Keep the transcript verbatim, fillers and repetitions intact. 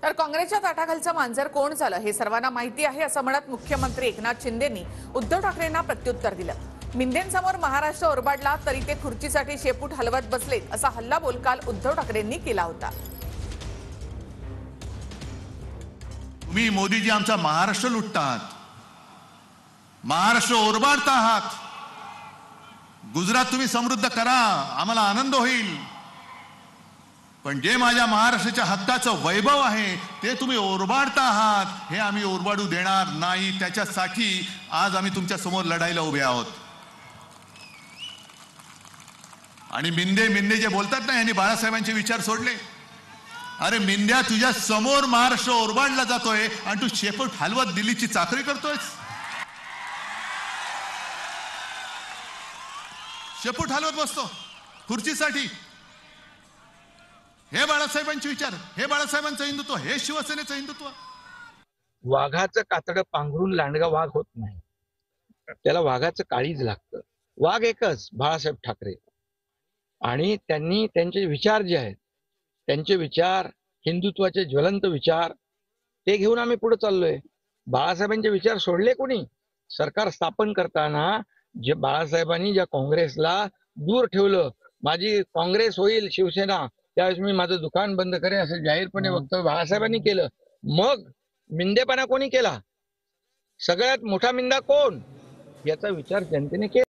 तर काँग्रेसच्या ताटाखालचं मांजर कोण झालं हे सर्वांना माहिती आहे असं म्हणत मुख्यमंत्री एकनाथ शिंदेंनी उद्धव ठाकरेंना प्रत्युत्तर दिलं। मिंदेंसमोर महाराष्ट्र ओरबाडला तरी ते खुर्चीसाठी शेपूट हलवत बसलेत असा हल्लाबोल काल उद्धव ठाकरेंनी केला होता। तुम्ही मोदीजी आमचा महाराष्ट्र लुटतात, महाराष्ट्र ओरबाडता आहात। गुजरात तुम्ही समृद्ध करा, आम्हाला आनंद होईल, पण जे माझ्या महाराष्ट्राच्या हक्काचं वैभव आहे ते तुम्ही ओरबाडता आहात, हे आम्ही ओरबाडू देणार नाही। त्याच्यासाठी आज आम्ही तुमच्या समोर लढाईला उभे आहोत। आणि मिंदे मिंदे जे बोलतात ना, यांनी बाळासाहेबांचे विचार सोडले। अरे मिंद्या, तुझ्या समोर महाराष्ट्र ओरबाडला जातोय आणि तू शेपूट हलवत दिल्लीची चाकरी करतोयस। शेपूट हलवत बसतो खुर्चीसाठी। हे बाळासाहेबांचे विचार, हे बाळासाहेबांचं हिंदुत्व, हे शिवसेनेचं हिंदुत्व। वाघाचं कातडं पांघरून लांडगा वाघ होत नाही, त्याला वाघाचं काळीज लागतं। वाघ एकच, बाळासाहेब ठाकरे। आणि त्यांनी त्यांचे विचार जे आहेत, त्यांचे विचार हिंदुत्वाचे ज्वलंत विचार, ते घेऊन आम्ही पुढे चाललोय। बाळासाहेबांचे विचार सोडले कोणी? सरकार स्थापन करताना जे बाळासाहेबांनी ज्या काँग्रेसला दूर ठेवलं, माझी काँग्रेस होईल शिवसेना, त्यावेळेस मी माझं दुकान बंद करेन असं जाहीरपणे वक्तव्य बाळासाहेबांनी केलं। मग मिंदेपणा कोणी केला? सगळ्यात मोठा मिंदा कोण? याचा विचार जनतेने केला।